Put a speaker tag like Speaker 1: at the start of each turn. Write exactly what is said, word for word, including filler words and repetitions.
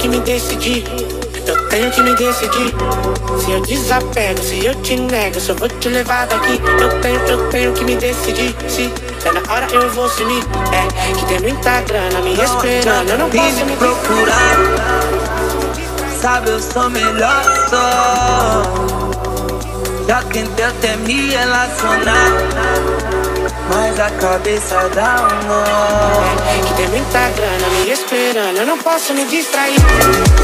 Speaker 1: que me decidir. Eu tenho que me decidir. Se eu desapego, se eu te nego, só vou te levar daqui. Eu tenho, eu tenho que me decidir. Se é na hora eu vou sumir. É que tem muita grana me esperando. Eu não posso me
Speaker 2: procurar. Sabe, eu sou melhor só. Já tentei até me relacionar, mas a cabeça dá um nó.
Speaker 1: É que tem muita grana me esperando. Eu não posso me distrair.